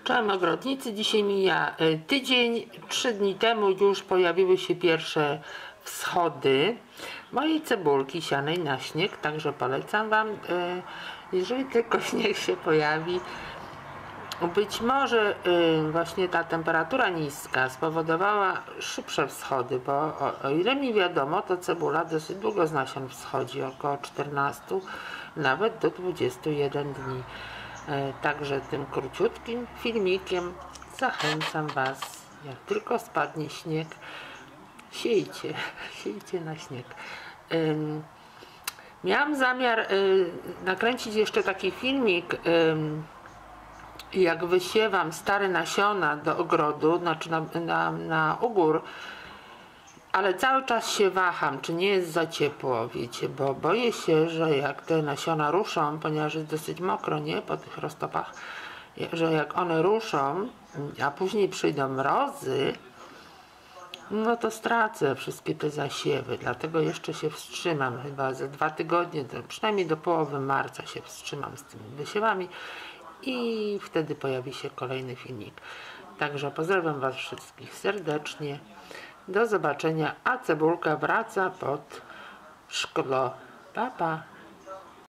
Czołem ogrodnicy, dzisiaj mija tydzień. 3 dni temu już pojawiły się pierwsze wschody mojej cebulki sianej na śnieg, także polecam Wam, jeżeli tylko śnieg się pojawi. Być może właśnie ta temperatura niska spowodowała szybsze wschody, bo o ile mi wiadomo, to cebula dosyć długo z nasion wschodzi, około 14, nawet do 21 dni. Także tym króciutkim filmikiem zachęcam Was, jak tylko spadnie śnieg, siejcie na śnieg. Miałam zamiar nakręcić jeszcze taki filmik, jak wysiewam stare nasiona do ogrodu, znaczy na ugór, ale cały czas się waham, czy nie jest za ciepło, wiecie, bo boję się, że jak te nasiona ruszą, ponieważ jest dosyć mokro, nie, po tych roztopach, że jak one ruszą, a później przyjdą mrozy, no to stracę wszystkie te zasiewy, dlatego jeszcze się wstrzymam, chyba za 2 tygodnie, przynajmniej do połowy marca się wstrzymam z tymi wysiewami i wtedy pojawi się kolejny filmik. Także pozdrawiam Was wszystkich serdecznie. Do zobaczenia, a cebulka wraca pod szklo. Pa, pa.